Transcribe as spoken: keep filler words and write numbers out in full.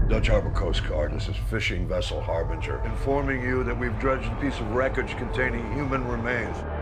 Dutch Harbor Coast Guard, this is fishing vessel Harbinger, informing you that we've dredged a piece of wreckage containing human remains.